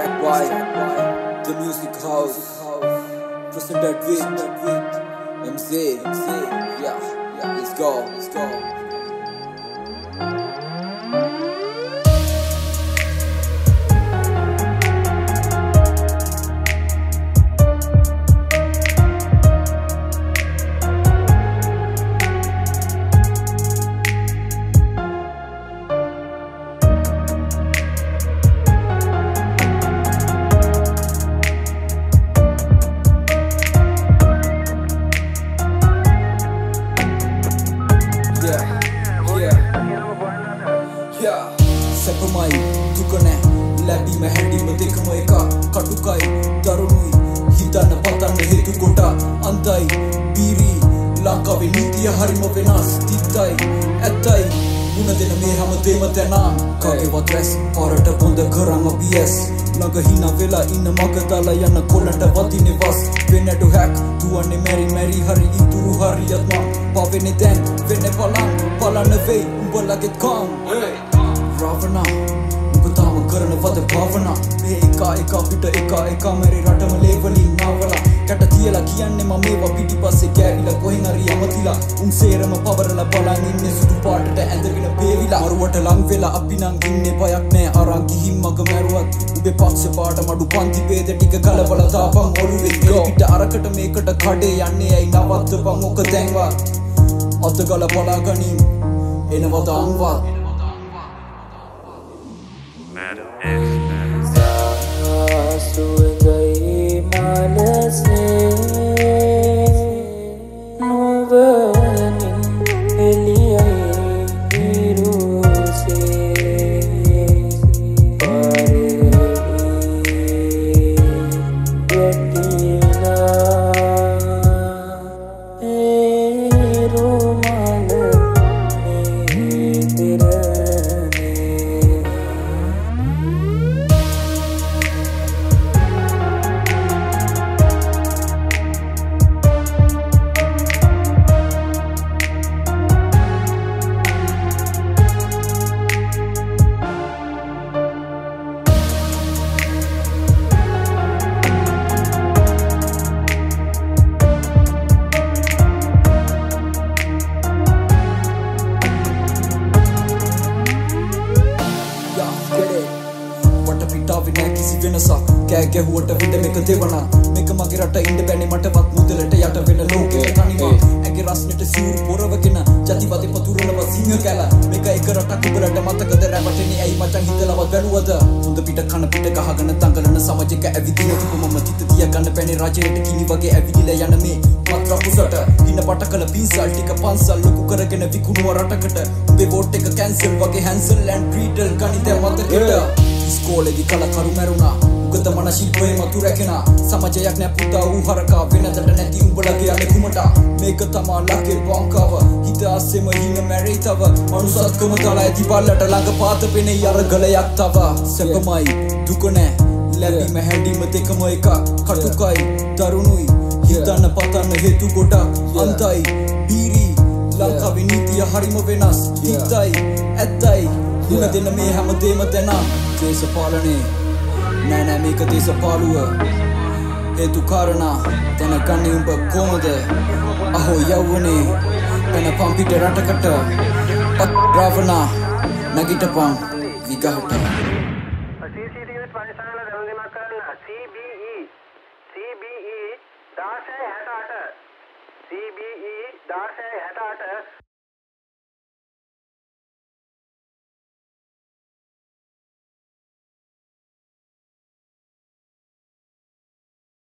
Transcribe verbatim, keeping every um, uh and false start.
track by The Music House, presented with M C. Yeah, yeah, let's go, let's go. සැපමයි දුක නෑ ලැබීම හැඬීම දෙකම එක කටුකයි දරුණුයි හිතන්න පතන්න හේතු කොට අන්තයි බීරි ලංකාවේ නීතිය හරිම වෙනස් තිත්තයි ඇත්තයි මුණ දෙන මේ හැමදේම තැනා කාගේවත් රැස් පාරට බොඳ කරන්න බීඑස් ළඟ හිනා වෙලා ඉන්න මග දාලා යන කොල්ලන්ට වදිනේ වස් වෙන්නට හැක් දුවන්නේ මැරි මැරි හරි ඉතුරු හරියත් මං පවෙන්නේ දැන් වෙන්නේ බලන්න බලන්න වෙයි උඹලගෙත් කම් Ravana, උපතාම කරන වද භාවනා මේ එක එක පිට එක එක මෙරි රටම ලේවලින් නාවලා කැට තියලා කියන්නේ මම මේවා පිටිපස්සේ ගෑවිලා කොහෙන් හරි යමතිලා උන් සේරම පවරලා බලන් ඉන්නේ සුදු පාටට ඇඳගෙන බේවිලා මරුවට ලං වෙලා අපි නම් ඉන්නේ බයක් නෑ අරන් ගිහින් මග මැරුවත් උඹේ පක්ෂ පාට මඩු පන්ති ભેද ටික ගලවලා දාපන් ඔළුවේ පිට අරකට මේකට කඩේ යන්නේ ඇයි නවත්තපන් ඔක දැන්වත් අතගල බලා ගනින් එනවද අංවත් Sugai malase nuvanin eliyai diruse pare yatina ero mala me tirane කිසි වෙනසක් කෑ ගැහුවට විඳ මේක දෙවනා මේක මගේ රට ඉන්න බැන්නේ මටවත් මුදලට යට වෙන ලෝකෙට තනිවා ඇගේ රස්නෙට සිවුරු පොරවගෙන ජතිපති පතුරලව සිංහ කැල මේක එක රටක් උඹලට මතකද රැවටෙන්නේ ඇයි මචං හිතලවත් බැලුවද හොඳ පිට කන පිට ගහගෙන දඟලන සමාජයක ඇවිදින තුමම තිත තිය ගන්න බැන්නේ රජයට කිනි වගේ ඇවිදිලා යන මේ මත්‍රපුසට හින පටකල පින්සල් ටික පන්සල් ලොකු කරගෙන විකුණුව රටකට උඹේ වෝට් එක කැන්සල් වගේ හැන්සල් ඇන්ඩ් ක්‍රීඩල් ගනිත මතකෙට ඉස්කෝලේදී කලකරු මැරුණා උගත මන ශිල්පයේ මතු රැකෙනා සමාජයක් නෑ පුතා ඌ හරකා වෙනදට නැති උඹලගේ යන්නේ කුමට මේක තමා ලකේ බංකව හිත ආසෙම හින මැරේ තව මනුසත්කම දාලා ඇති බල්ලට ළඟ පාත පෙනේ අර ගලයක් තව සැපමයි දුක නෑ ලැබීම හැඬීම දෙකම එක කටුකයි දරුණුයි හිතන්න පතන්න හේතු ගොඩක් අන්තයි බීරි ලංකාවේ නීතිය හරිම වෙනස් තිත්තයි ඇත්තයි මුණ දෙන මේ හැමදේම තැනා දේශපාලනේ නෑ නෑ මේක දේශපාලුව හේතු කාරණා දැනගන්නේ උඹ කොහොමද අහෝ යවුනේ පැනපන් පිට රටකට Ravana නැගිටපන් විගහට C C T V පරිසරවල දැනුම්දීමක් කරන්න C B E C B E දාසය හැටඅට C B E දාසය හැටඅට